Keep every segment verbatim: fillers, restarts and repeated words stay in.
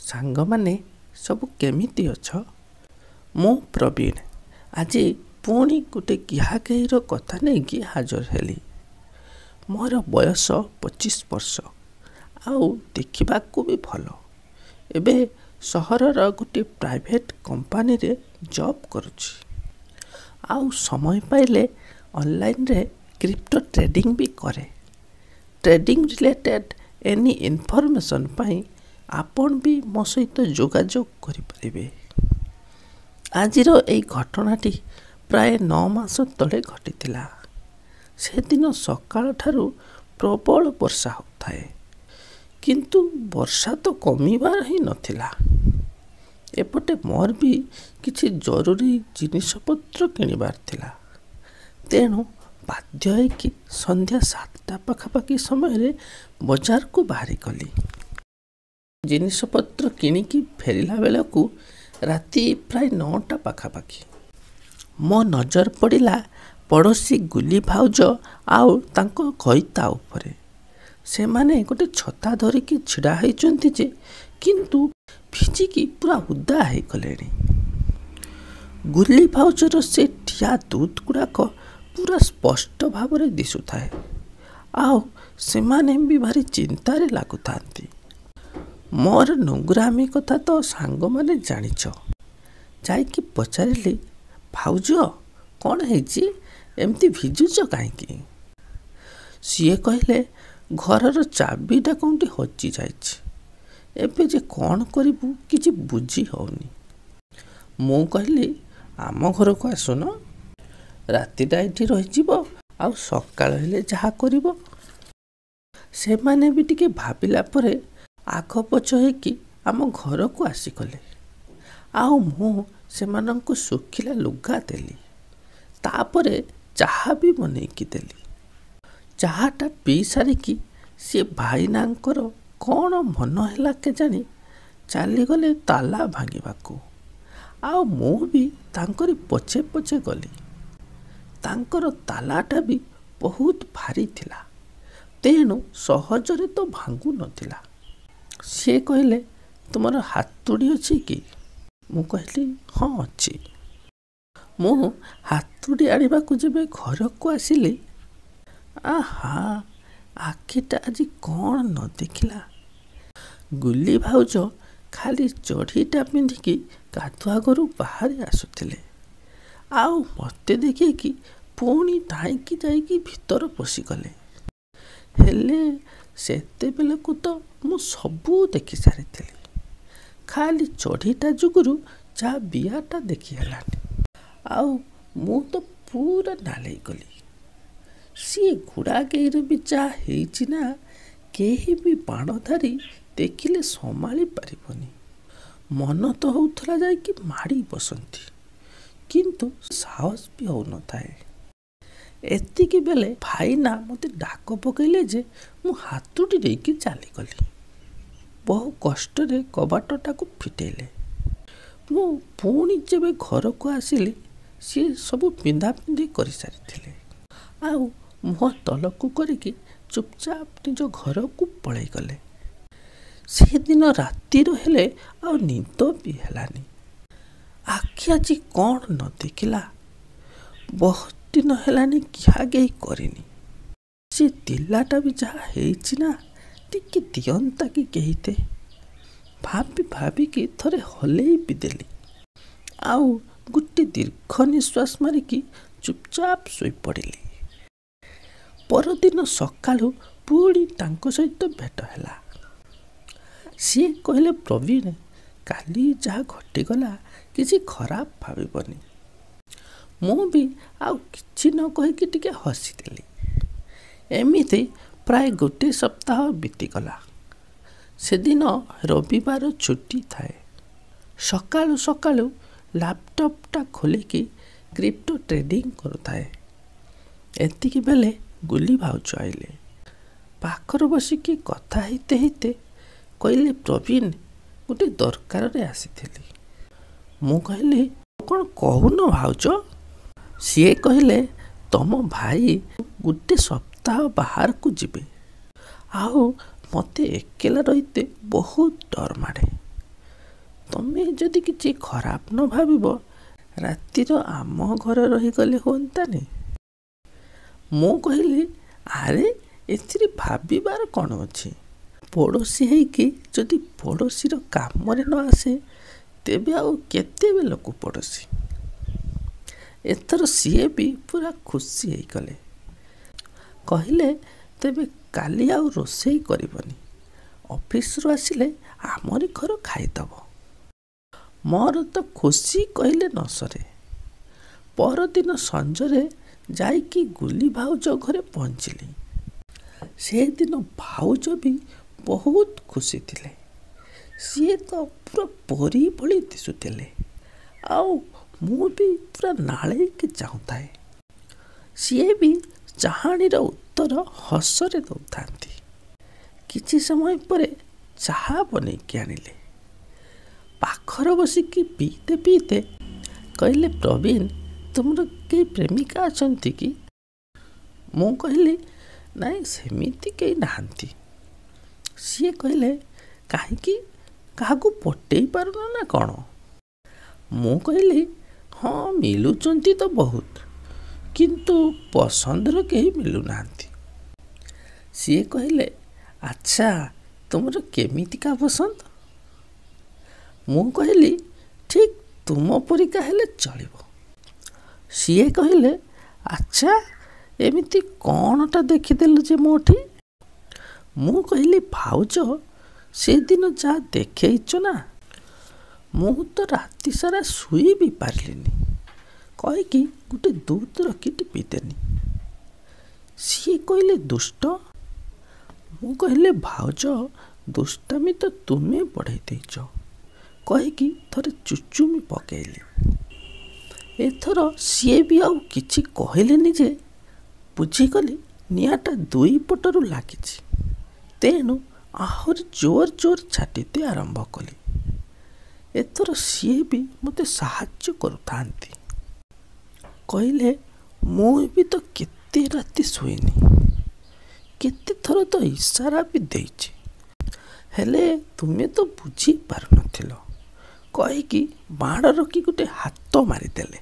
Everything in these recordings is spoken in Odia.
ସାଙ୍ଗମାନେ ସବୁ କେମିତି ଅଛ? ମୁଁ ପ୍ରବୀଣ। ଆଜି ପୁଣି ଗୋଟେ କିହାକେହିର କଥା ନେଇକି ହାଜର ହେଲି। ମୋର ବୟସ ପଚିଶ ବର୍ଷ, ଆଉ ଦେଖିବାକୁ ବି ଭଲ। ଏବେ ସହରର ଗୋଟେ ପ୍ରାଇଭେଟ୍ କମ୍ପାନୀରେ ଜବ୍ କରୁଛି। ଆଉ ସମୟ ପାଇଲେ ଅନଲାଇନ୍ରେ କ୍ରିପ୍ଟୋ ଟ୍ରେଡିଂ ବି କରେ। ଟ୍ରେଡିଂ ରିଲେଟେଡ୍ ଏନି ଇନଫର୍ମେସନ୍ ପାଇଁ ଆପଣ ବି ମୋ ସହିତ ଯୋଗାଯୋଗ କରିପାରିବେ। ଆଜିର ଏଇ ଘଟଣାଟି ପ୍ରାୟ ନଅ ମାସ ତଳେ ଘଟିଥିଲା। ସେଦିନ ସକାଳଠାରୁ ପ୍ରବଳ ବର୍ଷା ହେଉଥାଏ, କିନ୍ତୁ ବର୍ଷା ତ କମିବାର ହିଁ ନଥିଲା। ଏପଟେ ମୋର ବି କିଛି ଜରୁରୀ ଜିନିଷପତ୍ର କିଣିବାର ଥିଲା। ତେଣୁ ବାଧ୍ୟ ହୋଇକି ସନ୍ଧ୍ୟା ସାତଟା ପାଖାପାଖି ସମୟରେ ବଜାରକୁ ବାହାରିଗଲି। ଜିନିଷପତ୍ର କିଣିକି ଫେରିଲା ବେଳକୁ ରାତି ପ୍ରାୟ ନଅଟା ପାଖାପାଖି। ମୋ ନଜର ପଡ଼ିଲା ପଡ଼ୋଶୀ ଗୁଲି ଭାଉଜ ଆଉ ତାଙ୍କ କଇତା ଉପରେ। ସେମାନେ ଗୋଟେ ଛତା ଧରିକି ଛିଡ଼ା ହୋଇଛନ୍ତି ଯେ, କିନ୍ତୁ ଭିଜିକି ପୁରା ଓଦା ହୋଇଗଲେଣି। ଗୁଲି ଭାଉଜର ସେ ଠିଆ ଦୁଧ ଗୁଡ଼ାକ ପୁରା ସ୍ପଷ୍ଟ ଭାବରେ ଦିଶୁଥାଏ, ଆଉ ସେମାନେ ବି ଭାରି ଚିନ୍ତାରେ ଲାଗୁଥାନ୍ତି। ମୋର ନୁଙ୍ଗୁରାମି କଥା ତ ସାଙ୍ଗମାନେ ଜାଣିଛ। ଯାଇକି ପଚାରିଲି, ଭାଉଜ କ'ଣ ହେଇଛି, ଏମିତି ଭିଜୁଛ କାହିଁକି? ସିଏ କହିଲେ, ଘରର ଚାବିଟା କେଉଁଠି ହଜିଯାଇଛି। ଏବେ ଯେ କ'ଣ କରିବୁ କିଛି ବୁଝି ହେଉନି। ମୁଁ କହିଲି, ଆମ ଘରକୁ ଆସୁନ, ରାତିଟା ଏଠି ରହିଯିବ, ଆଉ ସକାଳ ହେଲେ ଯାହା କରିବ। ସେମାନେ ବି ଟିକେ ଭାବିଲା ପରେ ଆଗ ପଛ ହେଇକି ଆମ ଘରକୁ ଆସିଗଲେ। ଆଉ ମୁଁ ସେମାନଙ୍କୁ ଶୁଖିଲା ଲୁଗା ଦେଲି। ତାପରେ ଚାହା ବି ବନେଇକି ଦେଲି। ଚାହାଟା ପିଇ ସାରିକି ସେ ଭାଇନାଙ୍କର କ'ଣ ମନ ହେଲା କେଜାଣି ଚାଲିଗଲେ ତାଲା ଭାଙ୍ଗିବାକୁ। ଆଉ ମୁଁ ବି ତାଙ୍କରି ପଛେ ପଛେ ଗଲି। ତାଙ୍କର ତାଲାଟା ବି ବହୁତ ଭାରି ଥିଲା, ତେଣୁ ସହଜରେ ତ ଭାଙ୍ଗୁ ନଥିଲା। ସିଏ କହିଲେ, ତୁମର ହାତୁଡ଼ି ଅଛି କି? ମୁଁ କହିଲି, ହଁ ଅଛି। ମୁଁ ହାତୁଡ଼ି ଆଣିବାକୁ ଯେବେ ଘରକୁ ଆସିଲି, ଆହା, ଆଖିଟା ଆଜି କ'ଣ ନ ଦେଖିଲା। ଗୁଲି ଭାଉଜ ଖାଲି ଚଢ଼ିଟା ପିନ୍ଧିକି ଗାଧୁଆ ଘରୁ ବାହାରି ଆସୁଥିଲେ, ଆଉ ମୋତେ ଦେଖିକି ପୁଣି ଧାଇଁକି ଯାଇକି ଭିତର ପଶିଗଲେ। ହେଲେ ସେତେବେଳକୁ ତ ମୁଁ ସବୁ ଦେଖି ସାରିଥିଲି। ଖାଲି ଚଢ଼ିଟା ଯୋଗୁରୁ ଚା ବିଆଟା ଦେଖି ହେଲାନି, ଆଉ ମୁଁ ତ ପୁରା ନାଲେଇ ଗଲି। ସିଏ ଘୋଡ଼ାଘେଇର ବି ଚା ହେଇଛି ନା, କେହି ବି ବାଣଧାରୀ ଦେଖିଲେ ସମ୍ଭାଳି ପାରିବନି। ମନ ତ ହେଉଥିଲା ଯାଇକି ମାଡ଼ି ବସନ୍ତି, କିନ୍ତୁ ସାହସ ବି ହେଉନଥାଏ। ଏତିକି ବେଳେ ଭାଇନା ମୋତେ ଡାକ ପକାଇଲେ ଯେ ମୁଁ ହାତୁଡ଼ି ନେଇକି ଚାଲିଗଲି। ବହୁ କଷ୍ଟରେ କବାଟଟାକୁ ଫିଟେଇଲେ। ମୁଁ ପୁଣି ଯେବେ ଘରକୁ ଆସିଲି, ସିଏ ସବୁ ପିନ୍ଧାପିନ୍ଧି କରିସାରିଥିଲେ, ଆଉ ମୁହଁ ତଳକୁ କରିକି ଚୁପଚାପ ନିଜ ଘରକୁ ପଳେଇଗଲେ। ସେଦିନ ରାତିର ହେଲେ ଆଉ ନିଦ ବି ହେଲାନି। ଆଖି ଆଜି କ'ଣ ନ ଦେଖିଲା। ବହୁତ ଦିନ ହେଲାନି କିହାକେହି କରିନି। ସେ ତିଲାଟା ବି ଯାହା ହେଇଛି ନା, ଟିକେ ଦିଅନ୍ତା କି କେହିତେ। ଭାବି ଭାବିକି ଥରେ ହଲେଇ ବି ଦେଲି, ଆଉ ଗୋଟେ ଦୀର୍ଘ ନିଶ୍ୱାସ ମାରିକି ଚୁପଚାପ ଶୋଇପଡ଼ିଲି। ପରଦିନ ସକାଳୁ ପୁଣି ତାଙ୍କ ସହିତ ଭେଟ ହେଲା। ସିଏ କହିଲେ, ପ୍ରବୀଣ, କାଲି ଯାହା ଘଟିଗଲା କିଛି ଖରାପ ଭାବିବନି। ମୁଁ ବି ଆଉ କିଛି ନ କହିକି ଟିକେ ହସିଦେଲି। ଏମିତି ପ୍ରାୟ ଗୋଟେ ସପ୍ତାହ ବିତିଗଲା। ସେଦିନ ରବିବାର ଛୁଟି ଥାଏ। ସକାଳୁ ସକାଳୁ ଲାପଟପ୍ଟା ଖୋଲିକି କ୍ରିପ୍ଟୋ ଟ୍ରେଡିଂ କରୁଥାଏ। ଏତିକି ବେଳେ ଗୁଲି ଭାଉଜ ଆଇଲେ। ପାଖରେ ବସିକି କଥା ହେଇତେ ହେଇତେ କହିଲେ, ପ୍ରବୀଣ, ଗୋଟେ ଦରକାରରେ ଆସିଥିଲି। ମୁଁ କହିଲି, କ'ଣ କହୁନ ଭାଉଜ? ସିଏ କହିଲେ, ତମ ଭାଇ ଗୋଟେ ସପ୍ତାହ ବାହାରକୁ ଯିବେ, ଆଉ ମୋତେ ଏକେଲା ରହିତେ ବହୁତ ଡର ମାଡ଼େ। ତମେ ଯଦି କିଛି ଖରାପ ନ ଭାବିବ ରାତିର ଆମ ଘରେ ରହିଗଲେ ହୁଅନ୍ତାନି। ମୁଁ କହିଲି, ଆରେ ଏଥିରେ ଭାବିବାର କ'ଣ ଅଛି? ପଡ଼ୋଶୀ ହେଇକି ଯଦି ପଡ଼ୋଶୀର କାମରେ ନ ଆସେ ତେବେ ଆଉ କେତେବେଳକୁ ପଡ଼ୋଶୀ। ଏଥର ସିଏ ବି ପୁରା ଖୁସି ହେଇଗଲେ। କହିଲେ, ତେବେ କାଲି ଆଉ ରୋଷେଇ କରିବନି, ଅଫିସରୁ ଆସିଲେ ଆମରି ଘର ଖାଇଦେବ। ମୋର ତ ଖୁସି କହିଲେ ନ ସରେ। ପରଦିନ ସଞ୍ଜରେ ଯାଇକି ଗୁଲି ଭାଉଜ ଘରେ ପହଞ୍ଚିଲି। ସେଦିନ ଭାଉଜ ବି ବହୁତ ଖୁସି ଥିଲେ। ସିଏ ତ ପୁରା ପରି ଭଳି ଦିଶୁଥିଲେ। ଆଉ ମୁଁ ବି ପୁରା ନାଳେଇକି ଚାହୁଁଥାଏ। ସିଏ ବି ଚାହାଣୀର ଉତ୍ତର ହସରେ ଦେଉଥାନ୍ତି। କିଛି ସମୟ ପରେ ଚାହା ବନେଇକି ଆଣିଲେ। ପାଖରେ ବସିକି ପିଇତେ ପିଇତେ କହିଲେ, ପ୍ରବୀଣ, ତୁମର କେହି ପ୍ରେମିକା ଅଛନ୍ତି କି? ମୁଁ କହିଲି, ନାଇଁ ସେମିତି କେହି ନାହାନ୍ତି। ସିଏ କହିଲେ, କାହିଁକି, କାହାକୁ ପଟେଇ ପାରୁନ ନା କ'ଣ? ମୁଁ କହିଲି, ହଁ ମିଳୁଛନ୍ତି ତ ବହୁତ, କିନ୍ତୁ ପସନ୍ଦର କେହି ମିଳୁନାହାନ୍ତି। ସିଏ କହିଲେ, ଆଚ୍ଛା ତୁମର କେମିତିକା ପସନ୍ଦ? ମୁଁ କହିଲି, ଠିକ୍ ତୁମ ପରିକା ହେଲେ ଚଳିବ। ସିଏ କହିଲେ, ଆଚ୍ଛା ଏମିତି କ'ଣଟା ଦେଖିଦେଲ ଯେ ମୋଠି? ମୁଁ କହିଲି, ଭାଉଜ ସେଦିନ ଯାହା ଦେଖେଇଛ ନା, ମୁଁ ତ ରାତି ସାରା ଶୋଇ ବି ପାରିଲିନି କହିକି ଗୋଟେ ଦୁଧ ରଖି ଟିପିଦେନି। ସିଏ କହିଲେ, ଦୁଷ୍ଟ। ମୁଁ କହିଲି, ଭାଉଜ ଦୁଷ୍ଟାମି ତ ତୁମେ ବଢ଼େଇ ଦେଇଛ କହିକି ଥରେ ଚୁଚୁମି ପକେଇଲି। ଏଥର ସିଏ ବି ଆଉ କିଛି କହିଲେନି ଯେ ବୁଝିଗଲି ନିଆଁଟା ଦୁଇ ପଟରୁ ଲାଗିଛି। ତେଣୁ ଆହୁରି ଜୋର ଜୋର ଛାଟିତେ ଆରମ୍ଭ କଲି। ଏଥର ସିଏ ବି ମୋତେ ସାହାଯ୍ୟ କରୁଥାନ୍ତି। କହିଲେ, ମୁଁ ବି ତ କେତେ ରାତି ଶୋଇନି, କେତେଥର ତ ଇସାରା ବି ଦେଇଛି, ହେଲେ ତୁମେ ତ ବୁଝି ପାରୁନଥିଲ କହିକି ବାଣ ରଖି ଗୋଟେ ହାତ ମାରିଦେଲେ।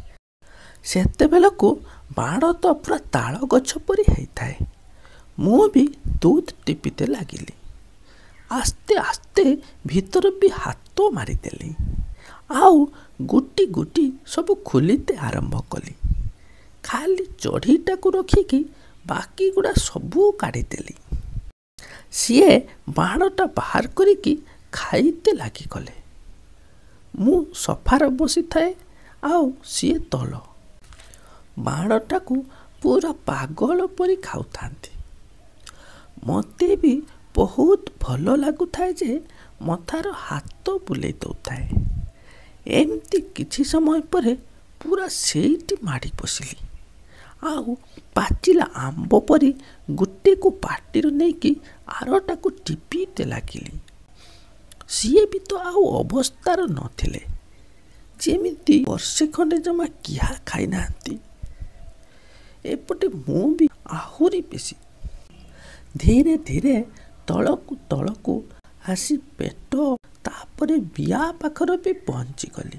ସେତେବେଳକୁ ବାଣ ତ ପୁରା ତାଳ ଗଛ ପରି ହେଇଥାଏ। ମୁଁ ବି ଦୁଧ ଟିପିତେ ଲାଗିଲି। ଆସ୍ତେ ଆସ୍ତେ ଭିତର ବି ହାତ ମାରିଦେଲି। ଆଉ ଗୋଟି ଗୋଟି ସବୁ ଖୋଲିତେ ଆରମ୍ଭ କଲି। ଖାଲି ଚଢ଼େଇଟାକୁ ରଖିକି ବାକି ଗୁଡ଼ା ସବୁ କାଢ଼ିଦେଲି। ସିଏ ବାଣଟା ବାହାର କରିକି ଖାଇତେ ଲାଗିଗଲେ। ମୁଁ ସୋଫାରେ ବସିଥାଏ, ଆଉ ସିଏ ତଳ। ବାଣଟାକୁ ପୁରା ପାଗଳ ପରି ଖାଉଥାନ୍ତି। ମୋତେ ବି ବହୁତ ଭଲ ଲାଗୁଥାଏ ଯେ ମଥାର ହାତ ବୁଲେଇ ଦେଉଥାଏ। ଏମିତି କିଛି ସମୟ ପରେ ପୁରା ସେଇଠି ମାଡ଼ି ବସିଲି। ଆଉ ପାଚିଲା ଆମ୍ବ ପରି ଗୋଟେକୁ ପାଟିରୁ ନେଇକି ଆରଟାକୁ ଟିପିତେ ଲାଗିଲି। ସିଏ ବି ତ ଆଉ ଅବସ୍ଥାର ନଥିଲେ, ଯେମିତି ବର୍ଷେ ଖଣ୍ଡେ ଜମା କିହା ଖାଇନାହାନ୍ତି। ଏପଟେ ମୁଁ ବି ଆହୁରି ବେଶୀ। ଧୀରେ ଧୀରେ ତଳକୁ ତଳକୁ ଆସି ପେଟ ତାପରେ ବିଆ ପାଖରେ ବି ପହଞ୍ଚିଗଲି।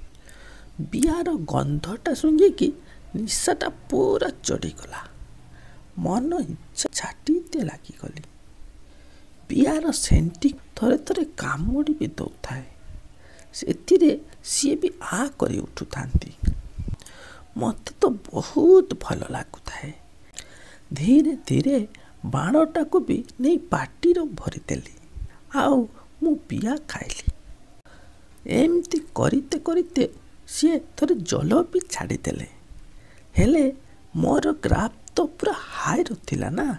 ବିଆର ଗନ୍ଧଟା ଶୁଙ୍ଘିକି ନିଶାଟା ପୁରା ଚଢ଼ିଗଲା। ମନ ଇଚ୍ଛା ଛାଟିତେ ଲାଗିଗଲି। ବିଆର ସେଣ୍ଟି ଥରେ ଥରେ କାମୁଡ଼ି ବି ଦେଉଥାଏ। ସେଥିରେ ସିଏ ବି ଆ କରି ଉଠୁଥାନ୍ତି। ମୋତେ ତ ବହୁତ ଭଲ ଲାଗୁଥାଏ। ଧୀରେ ଧୀରେ ବାଣଟାକୁ ବି ନେଇ ପାଟିରେ ଭରିଦେଲି। ଆଉ ମୁଁ ବିଆ ଖାଇଲି। ଏମିତି କରିତେ କରିତେ ସିଏ ଥରେ ଜଲ ବି ଛାଡ଼ିଦେଲେ। ହେଲେ ମୋର ଗ୍ରାଫ ତ ପୁରା ହାଇର ଥିଲା ନା।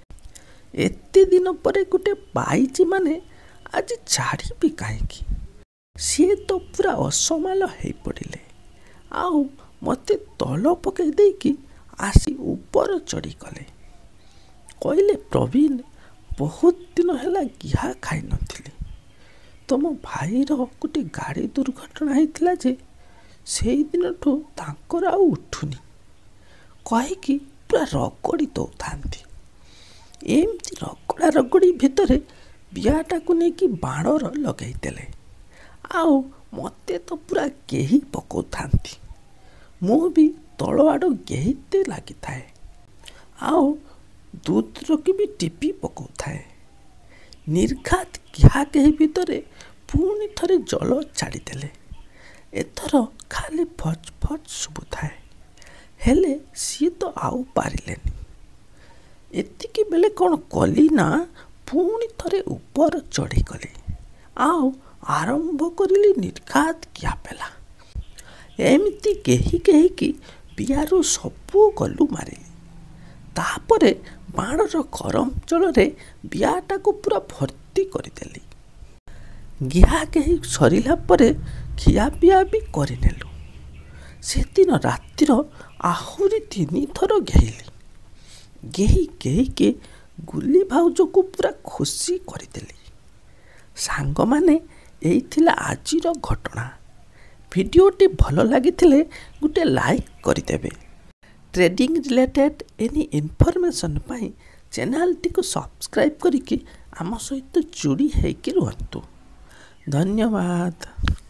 ଏତେ ଦିନ ପରେ ଗୋଟେ ପାଇଛି ମାନେ ଆଜି ଛାଡ଼ିବି କାହିଁକି? ସିଏ ତ ପୁରା ଅସମାଲ ହେଇପଡ଼ିଲେ। ଆଉ ମୋତେ ତଳ ପକାଇ ଦେଇକି ଆସି ଉପର ଚଢ଼ିଗଲେ। କହିଲେ, ପ୍ରବୀଣ, ବହୁତ ଦିନ ହେଲା କିହା ଖାଇନଥିଲି। ତମ ଭାଇର ଗୋଟେ ଗାଡ଼ି ଦୁର୍ଘଟଣା ହେଇଥିଲା ଯେ ସେଇଦିନଠୁ ତାଙ୍କର ଆଉ ଉଠୁନି କହିକି ପୁରା ରଗଡ଼ି ଦେଉଥାନ୍ତି। ଏମିତି ରଗଡ଼ା ରଗଡ଼ି ଭିତରେ ବିଆଟାକୁ ନେଇକି ବାଣର ଲଗାଇଦେଲେ। ଆଉ ମୋତେ ତ ପୁରା କେହି ପକାଉଥାନ୍ତି। ମୁଁ ବି ତଳ ଆଡ଼ୁ ଗେହିତେ ଲାଗିଥାଏ ଆଉ ଦୁଧରକି ବି ଟିପି ପକାଉଥାଏ। ନିର୍ଘାତ ଘା କେହି ଭିତରେ ପୁଣି ଥରେ ଜଳ ଛାଡ଼ିଦେଲେ। ଏଥର ଖାଲି ଫଚ୍ ଫଚ୍ ଶୁଭୁଥାଏ, ହେଲେ ସିଏ ତ ଆଉ ପାରିଲେନି। ଏତିକି ବେଳେ କ'ଣ କଲି ନା ପୁଣି ଥରେ ଉପର ଚଢ଼ିଗଲି ଆଉ ଆରମ୍ଭ କରିଲି ନିର୍ଘାତ ଘା ପେଲା। ଏମିତି କେହି କେହିକି ବିଆରୁ ସବୁ ଗଲୁ ମାରିଲି। ତାପରେ ବାଣର ଗରମ ଜଳରେ ବିଆଟାକୁ ପୁରା ଭର୍ତ୍ତି କରିଦେଲି। ଘିଆ କେହି ସରିଲା ପରେ ଖିଆପିଆ ବି କରିନେଲୁ। ସେଦିନ ରାତିର ଆହୁରି ତିନିଥର ଘେଇଲି। ଘେହି ଘେହିକି ଗୁଲି ଭାଉଜକୁ ପୁରା ଖୁସି କରିଦେଲି। ସାଙ୍ଗମାନେ, ଏଇ ଥିଲା ଆଜିର ଘଟଣା। ଭିଡ଼ିଓଟି ଭଲ ଲାଗିଥିଲେ ଗୋଟେ ଲାଇକ୍ କରିଦେବେ। ଟ୍ରେଡିଂ ରିଲେଟେଡ୍ ଏନି ଇନଫର୍ମେସନ୍ ପାଇଁ ଚ୍ୟାନେଲଟିକୁ ସବସ୍କ୍ରାଇବ୍ କରିକି ଆମ ସହିତ ଯୋଡ଼ି ହେଇକି ରୁହନ୍ତୁ। ଧନ୍ୟବାଦ।